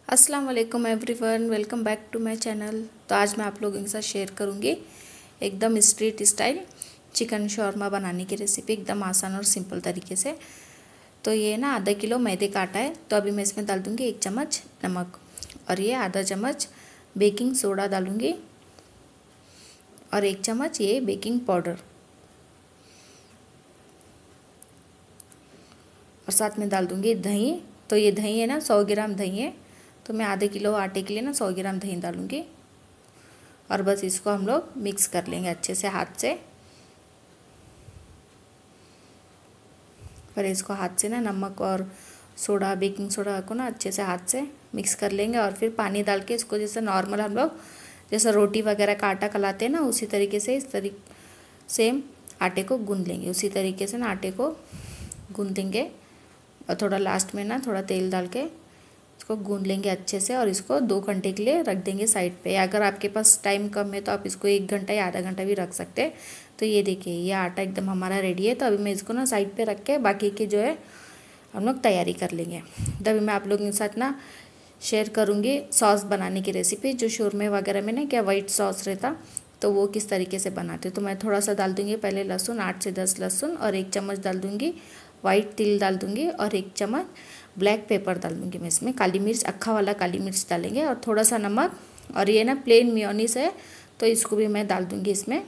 अस्सलाम वालेकुम everyone, welcome back to my channel. तो आज मैं आप लोगों के साथ शेयर करूंगी एकदम स्ट्रीट स्टाइल चिकन शौरमा बनाने की रेसिपी, एकदम आसान और सिंपल तरीके से। तो ये ना आधा किलो मैदे का आटा है, तो अभी मैं इसमें डाल दूंगी 1 चम्मच नमक और ये आधा चम्मच बेकिंग सोडा डालूंगी और 1 चम्मच ये बेकिंग पाउडर और साथ में डाल दूंगी दही। तो ये दही है ना 100 ग्राम दही है, तो मैं आधे किलो आटे के लिए ना 100 ग्राम दही डालूंगी और बस इसको हम लोग मिक्स कर लेंगे अच्छे से हाथ से। पर इसको हाथ से ना नमक और सोडा, बेकिंग सोडा को ना अच्छे से हाथ से मिक्स कर लेंगे और फिर पानी डाल के इसको जैसे नॉर्मल हम लोग जैसे रोटी वगैरह का आटा खलाते हैं ना, उसी तरीके से इस तरीके सेम आटे को गूंद लेंगे। उसी तरीके से ना आटे को गूंद देंगे और थोड़ा लास्ट में ना थोड़ा तेल डाल के इसको गूंद लेंगे अच्छे से और इसको 2 घंटे के लिए रख देंगे साइड पे। अगर आपके पास टाइम कम है तो आप इसको 1 घंटा या आधा घंटा भी रख सकते हैं। तो ये देखिए ये आटा एकदम हमारा रेडी है। तो अभी मैं इसको ना साइड पे रख के बाकी की जो है हम लोग तैयारी कर लेंगे। तो अभी मैं आप लोगों के साथ ना शेयर करूँगी सॉस बनाने की रेसिपी, जो शोरमे वगैरह में ना क्या वाइट सॉस रहता, तो वो किस तरीके से बनाते। तो मैं थोड़ा सा डाल दूँगी पहले लहसुन, 8 से 10 लहसुन और 1 चम्मच डाल दूँगी वाइट तिल डाल दूँगी और 1 चम्मच ब्लैक पेपर डाल दूँगी। मैं इसमें काली मिर्च, अक्खा वाला काली मिर्च डालेंगे और थोड़ा सा नमक और ये ना प्लेन मेयोनीज है, तो इसको भी मैं डाल दूँगी इसमें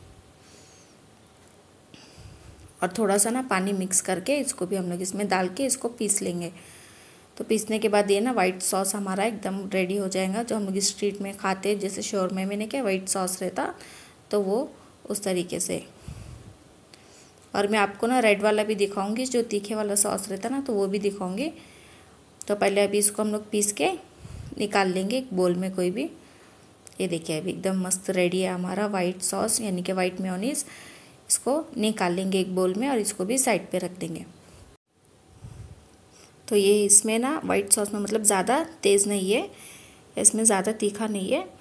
और थोड़ा सा ना पानी मिक्स करके इसको भी हम लोग इसमें डाल के इसको पीस लेंगे। तो पीसने के बाद ये ना वाइट सॉस हमारा एकदम रेडी हो जाएगा, जो हम लोग स्ट्रीट में खाते हैं जैसे शौरमे में क्या वाइट सॉस रहता, तो वो उस तरीके से। और मैं आपको ना रेड वाला भी दिखाऊंगी, जो तीखे वाला सॉस रहता ना, तो वो भी दिखाऊंगी। तो पहले अभी इसको हम लोग पीस के निकाल लेंगे एक बोल में कोई भी। ये देखिए अभी एकदम मस्त रेडी है हमारा वाइट सॉस यानी कि वाइट मेयोनीज। इसको निकाल लेंगे एक बोल में और इसको भी साइड पे रख देंगे। तो ये इसमें ना वाइट सॉस में मतलब ज़्यादा तेज़ नहीं है, इसमें ज़्यादा तीखा नहीं है,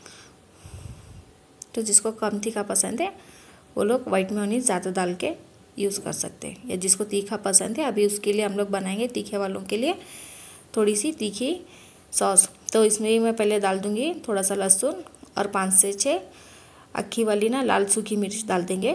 तो जिसको कम तीखा पसंद है वो लोग वाइट मेयोनीज ज़्यादा डाल के यूज़ कर सकते हैं, या जिसको तीखा पसंद है अभी उसके लिए हम लोग बनाएंगे तीखे वालों के लिए थोड़ी सी तीखी सॉस। तो इसमें भी मैं पहले डाल दूँगी थोड़ा सा लहसुन और 5 से 6 अक्खी वाली ना लाल सूखी मिर्च डाल देंगे।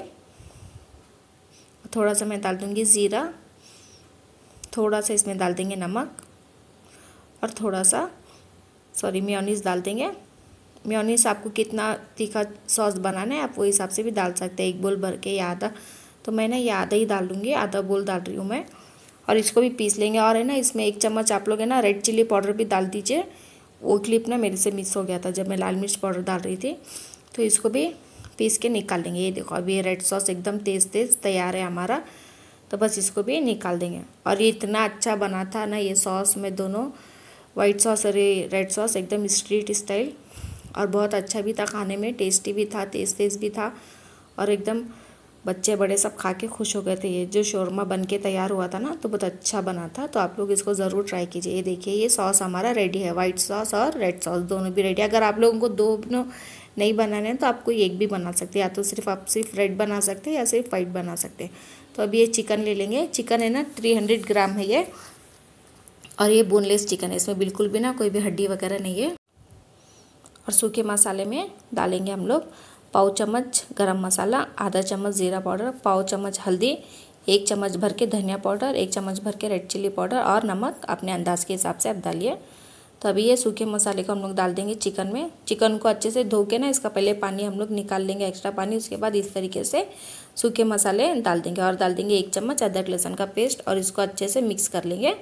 थोड़ा सा मैं डाल दूँगी ज़ीरा, थोड़ा सा इसमें डाल देंगे नमक और थोड़ा सा मेयोनीज डाल देंगे। मेयोनीज आपको कितना तीखा सॉस बनाना है आप वो हिसाब से भी डाल सकते हैं, 1 बोल भर के या आधा। तो मैं ना ये आधा ही डाल दूँगी, आधा बोल डाल रही हूँ मैं और इसको भी पीस लेंगे। और है ना इसमें 1 चम्मच आप लोग है ना रेड चिली पाउडर भी डाल दीजिए, वो क्लिप ना मेरे से मिस हो गया था जब मैं लाल मिर्च पाउडर डाल रही थी। तो इसको भी पीस के निकाल लेंगे। ये देखो अभी ये रेड सॉस एकदम तेज़ तैयार है हमारा, तो बस इसको भी निकाल देंगे। और ये इतना अच्छा बना था ना ये सॉस में, दोनों वाइट सॉस और ये रेड सॉस एकदम स्ट्रीट स्टाइल, और बहुत अच्छा भी था खाने में, टेस्टी भी था, तेज़ भी था और एकदम बच्चे बड़े सब खा के खुश हो गए थे। ये जो शौरमा बन के तैयार हुआ था ना, तो बहुत अच्छा बना था। तो आप लोग इसको ज़रूर ट्राई कीजिए। ये देखिए ये सॉस हमारा रेडी है, वाइट सॉस और रेड सॉस दोनों भी रेडी है। अगर आप लोगों को दोनों नहीं बनाने हैं तो आप कोई एक भी बना सकते हैं, या तो आप सिर्फ रेड बना सकते हैं या सिर्फ वाइट बना सकते हैं। तो अभी ये चिकन ले लेंगे। चिकन है ना 300 ग्राम है ये, और ये बोनलेस चिकन है, इसमें बिल्कुल भी ना कोई भी हड्डी वगैरह नहीं है। और सूखे मसाले में डालेंगे हम लोग पाव चम्मच गरम मसाला, आधा चम्मच ज़ीरा पाउडर, पाव चम्मच हल्दी, 1 चम्मच भर के धनिया पाउडर, 1 चम्मच भर के रेड चिली पाउडर और नमक अपने अंदाज़ के हिसाब से आप डालिए। तो अभी ये सूखे मसाले को हम लोग डाल देंगे चिकन में। चिकन को अच्छे से धो के ना इसका पहले पानी हम लोग निकाल लेंगे, एक्स्ट्रा पानी। उसके बाद इस तरीके से सूखे मसाले डाल देंगे और डाल देंगे 1 चम्मच अदरक लहसुन का पेस्ट और इसको अच्छे से मिक्स कर लेंगे।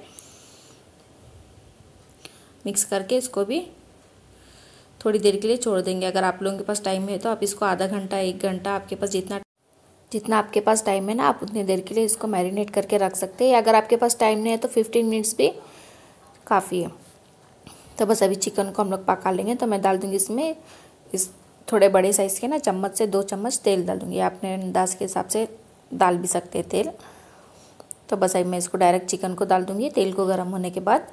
मिक्स करके इसको भी थोड़ी देर के लिए छोड़ देंगे। अगर आप लोगों के पास टाइम है तो आप इसको आधा घंटा 1 घंटा, आपके पास जितना आपके पास टाइम है ना, आप उतनी देर के लिए इसको मैरिनेट करके रख सकते हैं। अगर आपके पास टाइम नहीं है तो 15 मिनट्स भी काफ़ी है। तो बस अभी चिकन को हम लोग पका लेंगे। तो मैं डाल दूँगी इसमें इस थोड़े बड़े साइज़ के ना चम्मच से 2 चम्मच तेल डाल दूँगी। आपने अंदाज़ के हिसाब से डाल भी सकते हैं तेल। तो बस अभी मैं इसको डायरेक्ट चिकन को डाल दूँगी तेल को गर्म होने के बाद।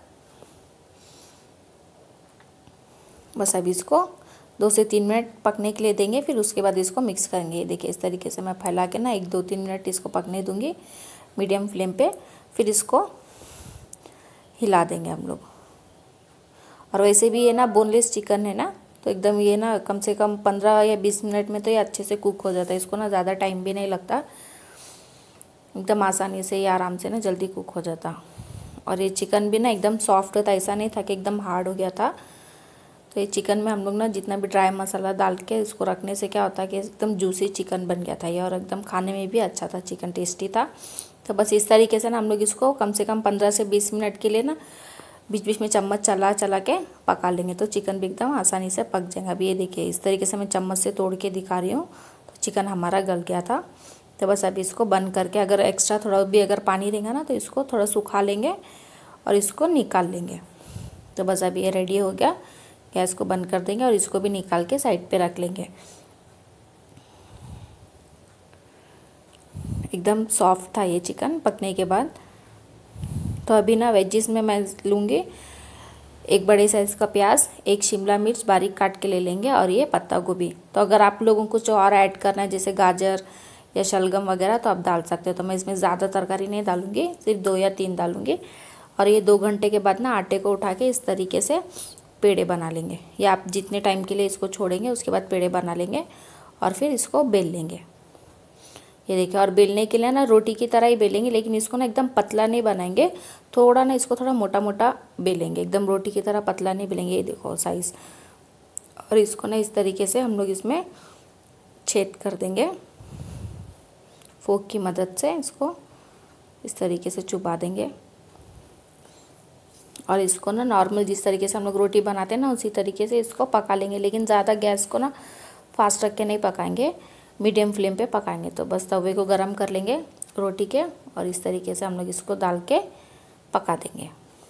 बस अभी इसको 2 से 3 मिनट पकने के लिए देंगे, फिर उसके बाद इसको मिक्स करेंगे। देखिए इस तरीके से मैं फैला के ना 1-2-3 मिनट इसको पकने दूँगी मीडियम फ्लेम पे, फिर इसको हिला देंगे हम लोग। और वैसे भी ये ना बोनलेस चिकन है ना, तो एकदम ये ना कम से कम 15 या 20 मिनट में तो ये अच्छे से कुक हो जाता है। इसको ना ज़्यादा टाइम भी नहीं लगता, एकदम आसानी से ये आराम से ना जल्दी कुक हो जाता। और ये चिकन भी ना एकदम सॉफ्ट था, ऐसा नहीं था कि एकदम हार्ड हो गया था। तो ये चिकन में हम लोग ना जितना भी ड्राई मसाला डाल के इसको रखने से क्या होता है कि एकदम जूसी चिकन बन गया था ये, और एकदम खाने में भी अच्छा था, चिकन टेस्टी था। तो बस इस तरीके से ना हम लोग इसको कम से कम 15 से 20 मिनट के लिए ना बीच बीच में चम्मच चला चला के पका लेंगे, तो चिकन भी एकदम आसानी से पक जाएगा। अभी ये देखिए इस तरीके से मैं चम्मच से तोड़ के दिखा रही हूँ, तो चिकन हमारा गल गया था। तो बस अभी इसको बंद करके, अगर एक्स्ट्रा थोड़ा भी अगर पानी रहेगा ना तो इसको थोड़ा सुखा लेंगे और इसको निकाल लेंगे। तो बस अभी ये रेडी हो गया, गैस को बंद कर देंगे और इसको भी निकाल के साइड पे रख लेंगे। एकदम सॉफ्ट था ये चिकन पकने के बाद। तो अभी ना वेजिस में मैं लूँगी एक बड़े साइज़ का प्याज, एक शिमला मिर्च बारीक काट के ले लेंगे, और ये पत्ता गोभी। तो अगर आप लोगों को कुछ और ऐड करना है जैसे गाजर या शलगम वगैरह तो आप डाल सकते हो। तो मैं इसमें ज़्यादा तरकारी नहीं डालूँगी, सिर्फ 2 या 3 डालूँगी। और ये 2 घंटे के बाद ना आटे को उठा के इस तरीके से पेड़े बना लेंगे, या आप जितने टाइम के लिए इसको छोड़ेंगे उसके बाद पेड़े बना लेंगे और फिर इसको बेल लेंगे। ये देखिए, और बेलने के लिए ना रोटी की तरह ही बेलेंगे, लेकिन इसको ना एकदम पतला नहीं बनाएंगे, थोड़ा ना इसको थोड़ा मोटा मोटा बेलेंगे, एकदम रोटी की तरह पतला नहीं बेलेंगे। ये देखो साइज़। और इसको ना इस तरीके से हम लोग इसमें छेद कर देंगे, फोक की मदद से इसको इस तरीके से चुबा देंगे। और इसको ना नॉर्मल जिस तरीके से हम लोग रोटी बनाते हैं ना उसी तरीके से इसको पका लेंगे, लेकिन ज़्यादा गैस को ना फास्ट रख के नहीं पकाएंगे, मीडियम फ्लेम पे पकाएंगे। तो बस तवे को गरम कर लेंगे रोटी के, और इस तरीके से हम लोग इसको डाल के पका देंगे।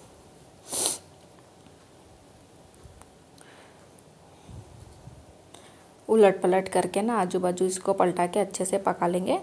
उलट पलट करके ना आजू बाजू इसको पलटा के अच्छे से पका लेंगे।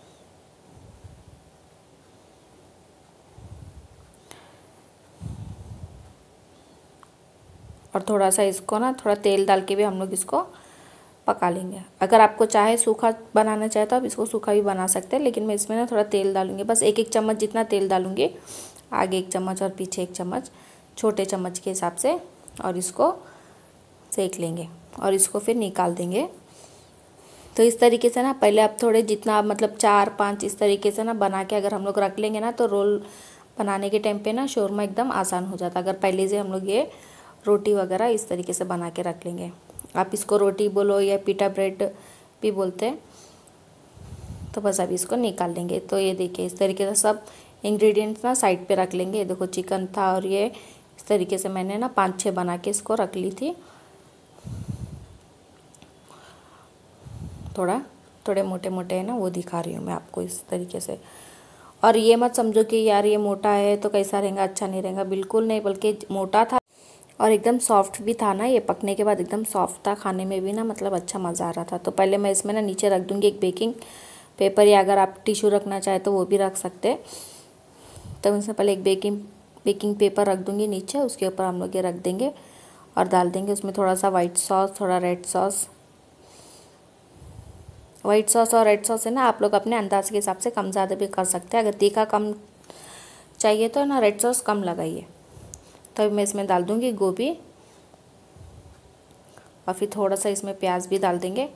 और थोड़ा सा इसको ना थोड़ा तेल डाल के भी हम लोग इसको पका लेंगे। अगर आपको चाहे सूखा बनाना चाहे तो आप इसको सूखा भी बना सकते हैं, लेकिन मैं इसमें ना थोड़ा तेल डालूंगी, बस 1-1 चम्मच जितना तेल डालूंगी, आगे 1 चम्मच और पीछे 1 चम्मच, छोटे चम्मच के हिसाब से। और इसको सेक लेंगे और इसको फिर निकाल देंगे। तो इस तरीके से ना पहले आप थोड़े जितना मतलब 4-5 इस तरीके से ना बना के अगर हम लोग रख लेंगे ना, तो रोल बनाने के टाइम पे ना शोरमा एकदम आसान हो जाता। अगर पहले से हम लोग ये रोटी वगैरह इस तरीके से बना के रख लेंगे, आप इसको रोटी बोलो या पीटा ब्रेड भी बोलते हैं। तो बस अभी इसको निकाल लेंगे। तो ये देखिए इस तरीके से सब इंग्रेडिएंट्स ना साइड पे रख लेंगे। देखो चिकन था और ये इस तरीके से मैंने ना 5-6 बना के इसको रख ली थी, थोड़े मोटे मोटे है ना वो दिखा रही हूँ मैं आपको इस तरीके से। और ये मत समझो कि यार ये मोटा है तो कैसा रहेगा, अच्छा नहीं रहेगा, बिल्कुल नहीं, बल्कि मोटा था और एकदम सॉफ्ट भी था ना, ये पकने के बाद एकदम सॉफ्ट था, खाने में भी ना मतलब अच्छा मज़ा आ रहा था। तो पहले मैं इसमें ना नीचे रख दूँगी एक बेकिंग पेपर, या अगर आप टिश्यू रखना चाहे तो वो भी रख सकते। तो उसमें पहले एक बेकिंग पेपर रख दूँगी नीचे, उसके ऊपर हम लोग ये रख देंगे और डाल देंगे उसमें थोड़ा सा वाइट सॉस, थोड़ा रेड सॉस। वाइट सॉस और रेड सॉस है ना आप लोग अपने अंदाज के हिसाब से कम ज़्यादा भी कर सकते हैं, अगर तीखा कम चाहिए तो ना रेड सॉस कम लगाइए। तो मैं इसमें डाल दूँगी गोभी, और फिर थोड़ा सा इसमें प्याज भी डाल देंगे।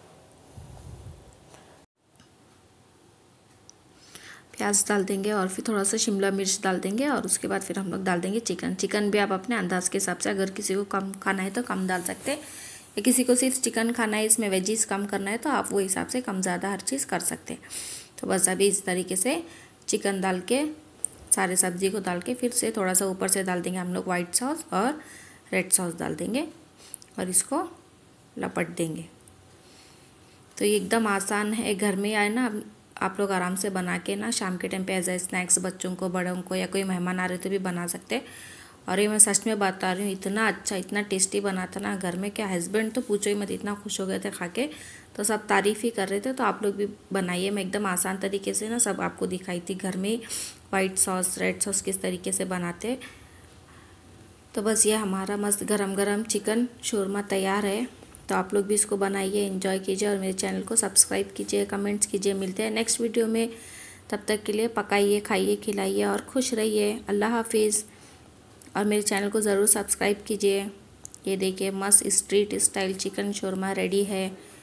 प्याज डाल देंगे और फिर थोड़ा सा शिमला मिर्च डाल देंगे, और उसके बाद फिर हम लोग डाल देंगे चिकन भी आप अपने अंदाज के हिसाब से, अगर किसी को कम खाना है तो कम डाल सकते हैं, या किसी को सिर्फ चिकन खाना है, इसमें वेजीज कम करना है तो आप वो हिसाब से कम ज़्यादा हर चीज़ कर सकते हैं। तो बस अभी इस तरीके से चिकन डाल के सारे सब्ज़ी को डाल के फिर से थोड़ा सा ऊपर से डाल देंगे हम लोग वाइट सॉस और रेड सॉस डाल देंगे, और इसको लपट देंगे। तो ये एकदम आसान है, घर में आए ना आप लोग आराम से बना के ना शाम के टाइम पे एज ए स्नैक्स बच्चों को, बड़ों को, या कोई मेहमान आ रहे तो भी बना सकते हैं। और ये मैं सच में बता रही हूँ, इतना अच्छा इतना टेस्टी बना था ना घर में, क्या हस्बैंड तो पूछो ही मत, इतना खुश हो गए थे खा के, तो सब तारीफ़ ही कर रहे थे। तो आप लोग भी बनाइए, मैं एकदम आसान तरीके से ना सब आपको दिखाई थी घर में, वाइट सॉस रेड सॉस किस तरीके से बनाते। तो बस ये हमारा मस्त गरम गरम चिकन शोरमा तैयार है। तो आप लोग भी इसको बनाइए, एंजॉय कीजिए, और मेरे चैनल को सब्सक्राइब कीजिए, कमेंट्स कीजिए। मिलते हैं नेक्स्ट वीडियो में, तब तक के लिए पकाइए, खाइए, खिलाइए और खुश रहिए। अल्लाह हाफिज़। और मेरे चैनल को ज़रूर सब्सक्राइब कीजिए। ये देखिए मस्त स्ट्रीट स्टाइल चिकन शोरमा रेडी है।